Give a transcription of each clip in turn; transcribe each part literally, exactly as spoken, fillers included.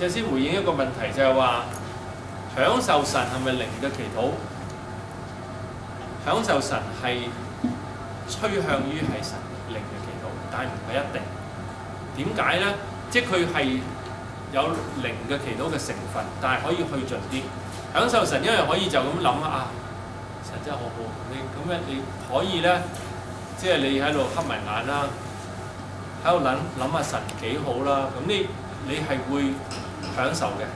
就先回應一個問題，就係話享受神係咪靈嘅祈禱？享受神係趨向於係神靈嘅祈禱，但係唔係一定。點解咧？即係佢係有靈嘅祈禱嘅成分，但係可以去盡啲。享受神，因為可以就咁諗啊，神真係好好。你咁樣你可以咧，即係你喺度瞌埋眼啦，喺度諗諗下神幾好啦。咁你你係會享受嘅。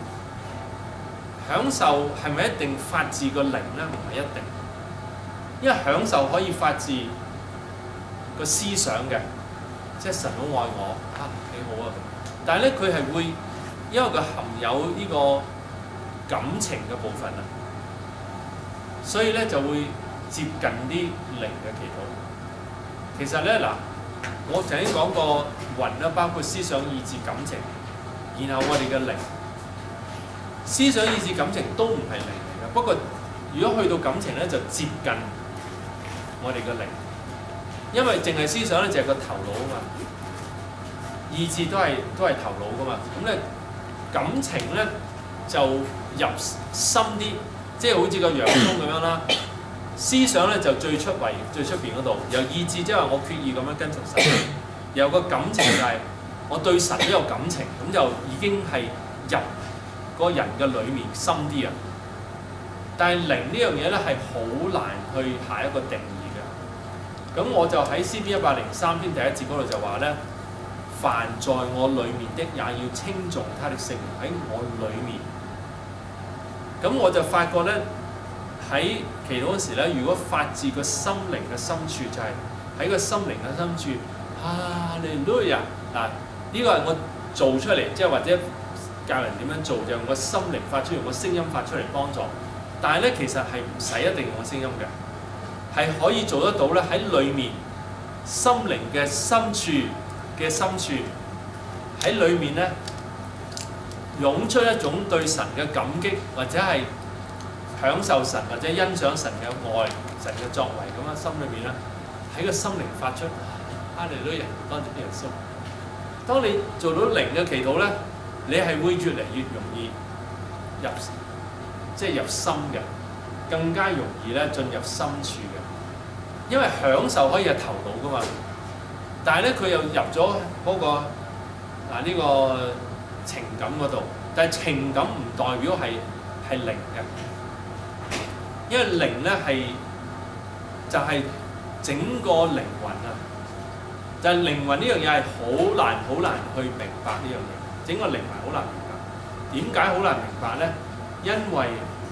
享受係咪一定發自個靈咧？唔係一定，因為享受可以發自個思想嘅，即係神好愛我啊，幾好啊！但係咧，佢係會因為佢含有呢個感情嘅部分啊，所以咧就會接近啲靈嘅祈禱。其實咧嗱，我曾經講過魂啦，包括思想、意志、感情，然後我哋嘅靈。思想、意志、感情都唔係靈嚟嘅，不過如果去到感情咧，就接近我哋嘅靈，因為淨係思想咧就係個頭腦啊嘛，意志都係都係頭腦噶嘛，咁咧感情咧就入深啲，即係好似個洋葱咁樣啦。思想咧就最出圍最出邊嗰度，由意志即係話我決意咁樣跟從神，由個感情就係我對神都有感情，咁就已經係入個人嘅裏面深啲啊，但係靈呢樣嘢咧係好難去下一個定義嘅。咁我就喺詩篇一百零三篇第一節嗰度就話咧，凡在我裏面的也要稱頌他的聖名，喺我裏面。咁我就發覺咧喺祈禱嗰時咧，如果發自個心靈嘅深處，就係、是、喺個心靈嘅深處，哈利路亞嗱，呢個係我做出嚟，即係或者。教人點樣做就用個心靈發出，用個聲音發出嚟幫助。但係咧，其實係唔使一定用個聲音嘅，係可以做得到咧。喺裏面心靈嘅深處嘅深處，喺裏面咧湧出一種對神嘅感激，或者係享受神或者欣賞神嘅愛、神嘅作為咁樣。心裏面咧喺個心靈發出，哈利路亞，多謝耶穌。當你做到靈嘅祈禱咧，你係會越嚟越容易入，即係入心嘅，更加容易咧進入深處嘅。因為享受可以係頭腦噶嘛，但係咧佢又入咗嗰個嗱呢個情感嗰度，但係情感唔代表係係靈嘅，因為靈咧係就係整個靈魂啊，就係靈魂呢樣嘢係好難好難去明白呢樣嘢。整個靈魂好難明白，點解好難明白咧？因為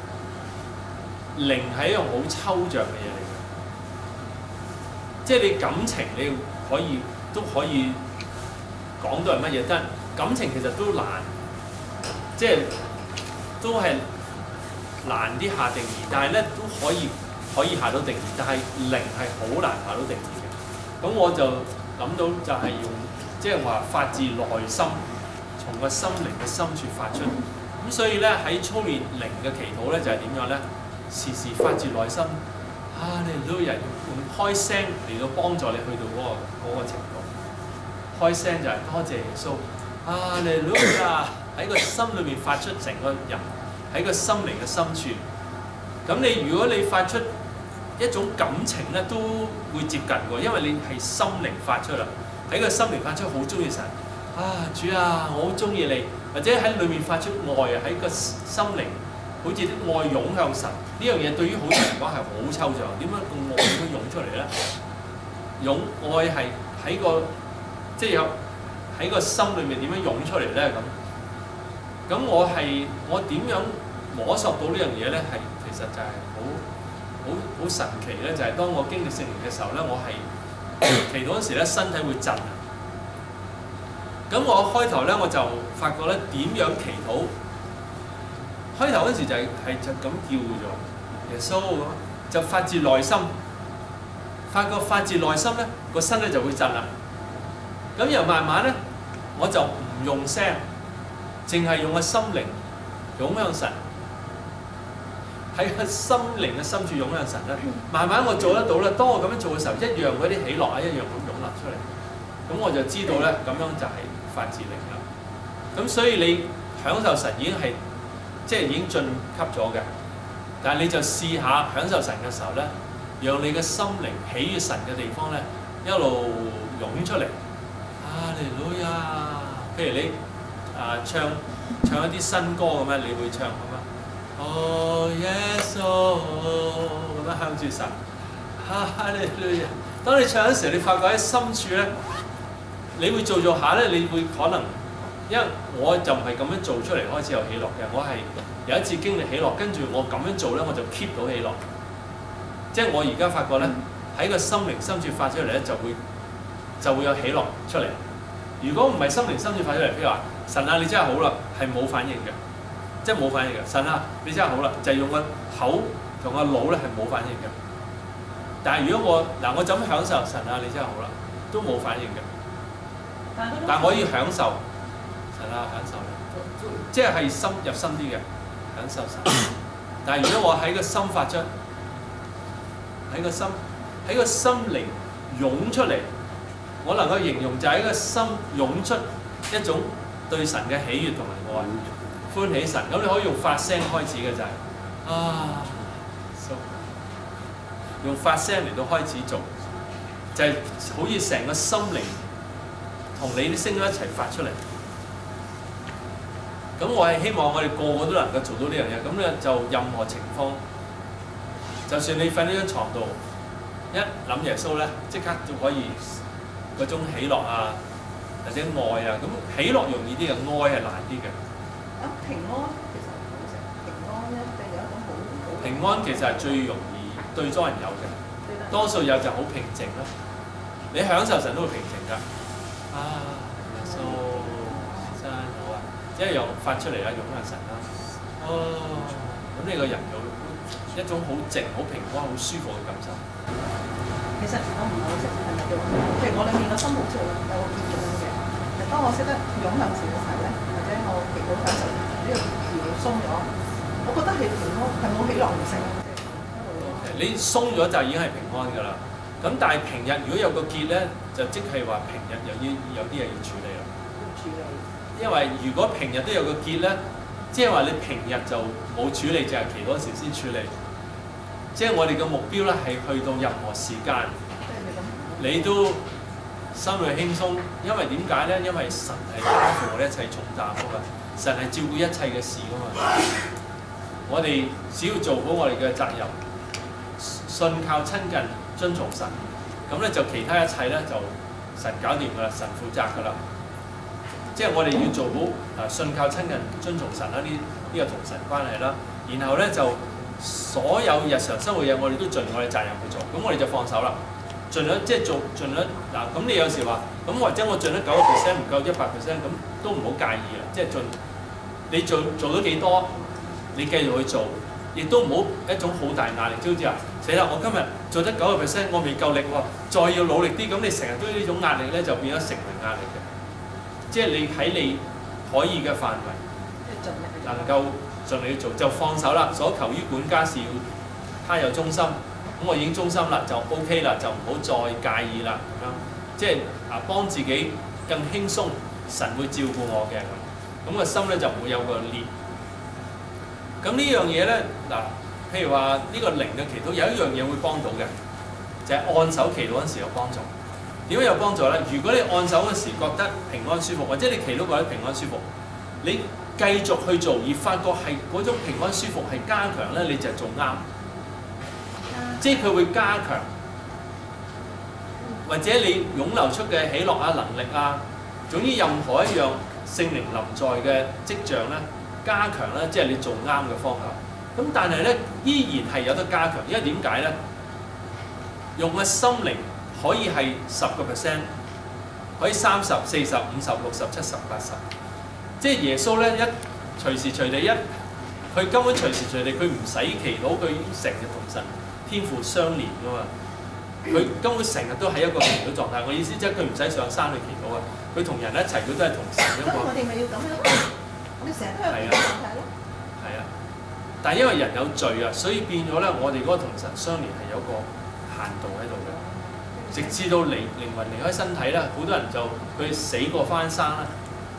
靈係一樣好抽象嘅嘢嚟嘅，即係你感情你可以都可以講到係乜嘢，但係感情其實都難，即係都係難啲下定義，但係咧都可以可以下到定義，但係靈係好難下到定義嘅。咁我就諗到就係用即係話發自內心。從個心靈嘅深處發出，咁所以咧喺操練靈嘅祈禱咧就係點樣咧？時時發自內心，啊！你都有人用開聲嚟到幫助你去到嗰、那個嗰、那個程度。開聲就係多謝耶穌，啊！你都啊喺個心裏面發出成個人喺個心靈嘅深處。咁你如果你發出一種感情咧，都會接近喎，因為你係心靈發出啦，喺個心靈發出好中意神。啊，主啊，我好中意你，或者喺裏面發出愛啊，喺個心靈好似啲愛湧向神呢樣嘢，對於好多人嚟講係好抽象。點解個愛會湧出嚟咧？湧愛係喺個即係有喺個心裏面點樣湧出嚟咧？咁咁我係我點樣摸索到呢樣嘢咧？係其實就係好好好神奇咧！就係、是、當我經歷聖靈嘅時候咧，我係祈禱嗰時咧，身體會震啊！咁我開頭咧我就發覺咧點樣祈禱？開頭嗰時就係、是、係就咁叫嘅啫，耶穌咁就發自內心，發覺發自內心咧個身咧就會震啦。咁又慢慢咧我就唔用聲，淨係用個心靈湧向神，喺個心靈嘅深處湧向神咧。慢慢我做得到咧，當我咁樣做嘅時候，一樣嗰啲喜樂啊，一樣咁湧流出嚟。咁我就知道咧，咁樣就係發自靈啦。咁所以你享受神已經係即係已經進級咗嘅，但係你就試下享受神嘅時候咧，讓你嘅心靈喜悅神嘅地方咧一路湧出嚟。哈利路亞！譬如你啊唱唱一啲新歌咁樣，你會唱咁樣。哦耶穌咁樣向住神。哈利路亞！當你唱嘅時候，你發覺喺深處咧，你會做做下咧，你會可能。因為我就唔係咁樣做出嚟開始有喜樂嘅，我係有一次經歷喜樂，跟住我咁樣做咧，我就 keep 到喜樂。即係我而家發覺咧，喺個心靈深處發出嚟咧，就會就會有喜樂出嚟。如果唔係心靈深處發出嚟，譬如話神啊，你真係好啦，係冇反應嘅，即係冇反應嘅。神啊，你真係好啦，就係用個口同個腦咧係冇反應嘅。但係如果我嗱，我就咁享受神啊，你真係好啦，都冇反應嘅。但係我要享受。係啦，享受即係係深入深啲嘅享受神。但係如果我喺個心發出，喺個心喺個心靈湧出嚟，我能夠形容就係一個心湧出一種對神嘅喜悅同埋愛，歡喜神。咁你可以用發聲開始嘅就係、是、啊，用發聲嚟到開始做，就係、是、好似成個心靈同你啲聲音一齊發出嚟。咁我係希望我哋個個都能夠做到呢樣嘢，咁咧就任何情況，就算你瞓喺張床度，一諗耶穌咧，即刻就可以嗰種喜樂啊，或者愛啊，咁喜樂容易啲嘅，愛係難啲嘅。 啊，平安其實好食，平安咧係有一種好好。 平安其實係最容易對多人有嘅，多數有就好平靜啦。你享受神都會平靜㗎。啊，耶穌。一樣發出嚟啦，湧向神啦。哦，咁你個人有一種好靜、好平安、好舒服嘅感受。 其實我唔係好識係咪叫，譬如我裏面個心好似有個結咁樣嘅。但當我識得湧向神嘅時候咧，或者我祈禱享受呢個結鬆咗，我覺得係平安，係冇喜樂唔成。 你鬆咗就已經係平安㗎啦。咁但係平日如果有個結咧，就即係話平日又要有啲嘢要處理啦。 要處理。 因為如果平日都有個結咧，即係話你平日就冇處理，就係期嗰時先處理。即係我哋嘅目標咧，係去到任何時間，你都心裏輕鬆。因為點解咧？因為神係擔負我哋一切重擔㗎嘛，神係照顧一切嘅事㗎嘛。我哋只要做好我哋嘅責任，信靠親近遵從神，咁咧就其他一切咧就神搞掂㗎啦，神負責㗎啦。即係我哋要做好啊，信靠親近遵從神啦，呢呢個同神關係啦。然後咧就所有日常生活嘢，我哋都盡我哋責任去做。咁我哋就放手啦，盡咗即係做盡咗嗱。咁你有時話咁或者我盡咗九個 percent 唔夠一百 percent，咁都唔好介意啦。即係盡你做做咗幾多，你繼續去做，亦都唔好一種好大壓力。知唔知啊？死啦！我今日做得九個 percent，我未夠力喎，再要努力啲。咁你成日都呢種壓力咧，就變咗成為壓力嘅。即係你喺你可以嘅範圍，能夠盡力去做就放手啦。所求於管家是要他有忠心，咁我已經忠心啦，就 OK 啦，就唔好再介意啦。咁樣即係啊，幫自己更輕鬆，神會照顧我嘅咁，咁個心咧就唔會有個裂。咁呢樣嘢咧嗱，譬如話呢個靈嘅祈禱有一樣嘢會幫到嘅，就係按手祈禱嗰陣時有幫助。點樣有幫助咧？如果你按手嗰時覺得平安舒服，或者你祈禱覺得平安舒服，你繼續去做而發覺係嗰種平安舒服係加強咧，你就做啱。即係佢會加強，或者你湧流出嘅喜樂啊、能力啊，總之任何一樣聖靈臨在嘅跡象咧，加強咧，即係你做啱嘅方向。咁但係咧，依然係有得加強，因為點解咧？用個心靈。可以係十個 percent，可以三十、四十、五十、六十、七十、八十。即係耶穌咧，一隨時隨地一，佢根本隨時隨地，佢唔使祈禱，佢成日同神天父相連噶嘛。佢根本成日都喺一個祈禱狀態。我意思即係佢唔使上山去祈禱啊，佢同人一齊，佢都係同神一個。 我哋咪要咁樣，我哋成日都有祈禱狀態咯。 係啊，但係因為人有罪啊，所以變咗咧，我哋嗰個同神相連係有個限度喺度嘅。直至到離靈魂離開身體啦，好多人就佢死過翻生啦，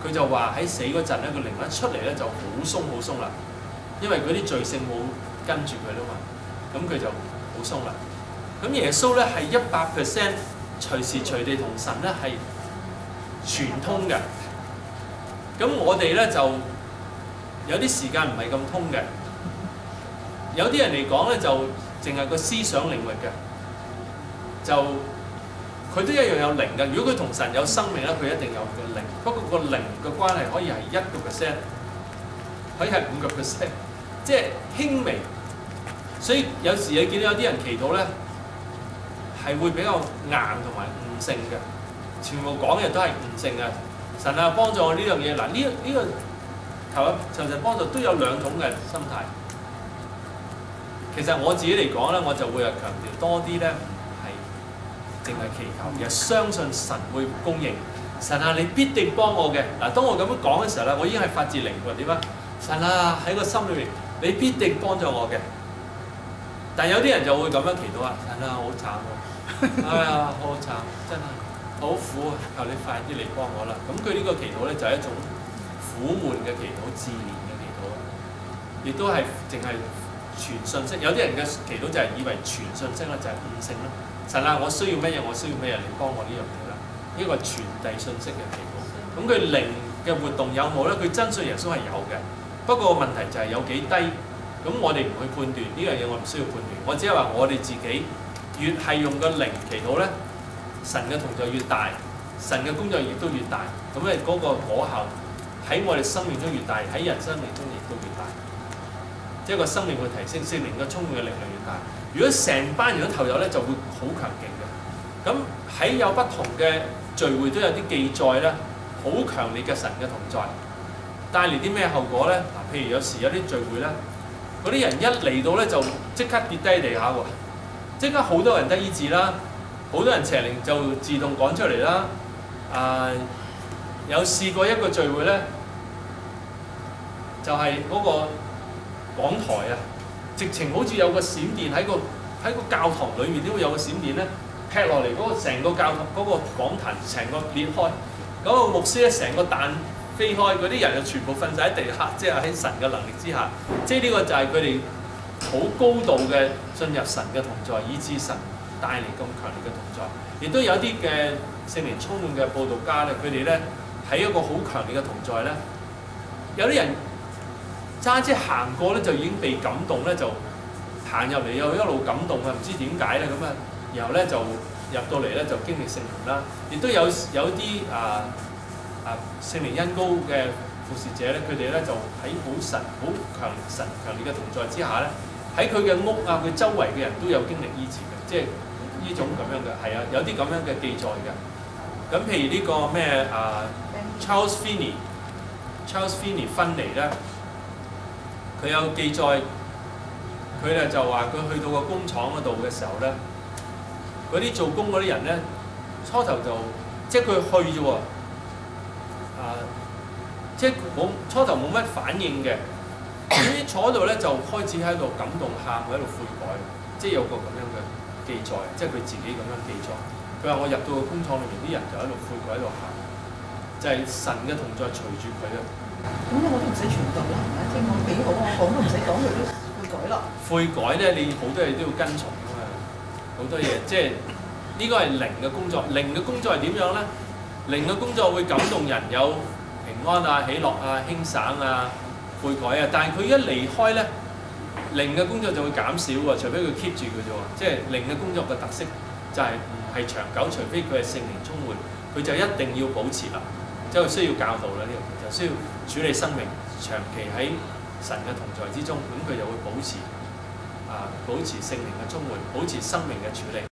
佢就話喺死嗰陣咧，個靈一出嚟咧就好鬆好鬆啦，因為嗰啲罪性冇跟住佢啦嘛，咁佢就好鬆啦。咁耶穌咧係一百 percent 隨時隨地同神咧係傳通嘅。咁我哋咧就有啲時間唔係咁通嘅，有啲人嚟講咧就淨係個思想領域嘅，就佢都一樣有靈嘅。如果佢同神有生命咧，佢一定有個靈。不過個靈嘅關係可以係一個 percent，可以係五個 percent，即係輕微。所以有時你見到有啲人祈禱咧，係會比較硬同埋悟性嘅，全部講嘅都係悟性嘅。神啊，幫助我呢樣嘢。嗱，呢呢個求啊求神幫助都有兩種嘅心態。其實我自己嚟講咧，我就會係強調多啲咧，唔係淨係祈求，而係相信神會供應。神啊，你必定幫我嘅。嗱，當我咁樣講嘅時候咧，我已經係發自靈喎。點啊？神啊，喺個心裏面，你必定幫助我嘅。但有啲人就會咁樣祈禱啊，神啊，好慘喎，哎呀，好慘，真係好苦啊！求你快啲嚟幫我啦。咁佢呢個祈禱咧就係一種苦悶嘅祈禱、自憐嘅祈禱，亦都係淨係傳信息。有啲人嘅祈禱就係以為傳信息啦，就係悟性啦。神啊，我需要乜嘢？我需要乜嘢？你幫我呢樣嘢啦。呢個傳遞信息嘅祈禱。咁佢靈嘅活動有冇咧？佢真信耶穌係有嘅，不過問題就係有幾低。咁我哋唔去判斷呢樣嘢，我唔需要判斷。我只係話我哋自己越係用個靈祈禱咧，神嘅同在越大，神嘅工作亦都越大。咁咧嗰個果效喺我哋生命中越大，喺人生命中亦都越大。即係個生命會提升，聖靈嘅充滿嘅力量越大。如果成班人都投入咧，就會好強勁嘅。咁喺有不同嘅聚會都有啲記載咧，好強烈嘅神嘅同在，帶嚟啲咩後果咧？嗱，譬如有時有啲聚會咧。嗰啲人一嚟到咧就即刻跌低地下喎，即刻好多人得醫治啦，好多人邪靈就自動趕出嚟啦。啊、呃，有試過一個聚會咧，就係、是、嗰個講台啊，直情好似有個閃電喺個喺個教堂裏面都會有個閃電咧，劈落嚟嗰個成個教堂嗰、那個講壇成個裂開，嗰、那個牧師咧成個彈飛開，嗰啲人就全部瞓晒喺地下，即係喺神嘅能力之下。即係呢個就係佢哋好高度嘅進入神嘅同在，以致神帶嚟咁強烈嘅同在。亦都有啲嘅聖靈充滿嘅佈道家咧，佢哋咧喺一個好強烈嘅同在咧，有啲人揸車行過咧就已經被感動咧，就行入嚟又一路感動啊，唔知點解咧咁啊，然後咧就入到嚟咧就經歷聖靈啦。亦都有有啲啊啊聖靈恩膏嘅服侍者咧，佢哋咧就喺好神好強神強烈嘅同在之下咧，喺佢嘅屋啊，佢周圍嘅人都有經歷醫治嘅，即係呢種咁樣嘅，係啊，有啲咁樣嘅記載嘅。咁譬如呢個咩啊 Charles Finney，Charles Finney 芬尼咧，佢有記載，佢咧就話佢去到個工廠嗰度嘅時候咧，嗰啲做工嗰啲人咧，初頭就即係佢去啫喎，啊！即係冇初頭冇乜反應嘅，咁坐喺度咧就開始喺度感動喊，喺度悔改，即係有個咁樣嘅記載，即係佢自己咁樣記載。佢話我入到個工廠裏面，啲人就喺度悔改喺度喊，就係、是、神嘅同在隨住佢啊。 咁我都唔使傳道啦，係咪？聽講幾好啊，講都唔使講，佢都悔改啦。悔改咧，你好多嘢都要跟從㗎嘛，好多嘢即係呢、這個係靈嘅工作。靈嘅工作係點樣咧？靈嘅工作會感動人有平安啊、喜樂啊、輕省啊、悔改啊，但係佢一離開咧，靈嘅工作就會減少喎，除非佢 keep 住佢啫喎。即係靈嘅工作嘅特色就係唔係長久，除非佢係聖靈充滿，佢就一定要保持啦，即係需要教導啦呢樣嘢，就需要處理生命，長期喺神嘅同在之中，咁佢就會保持啊，保持聖靈嘅充滿，保持生命嘅處理。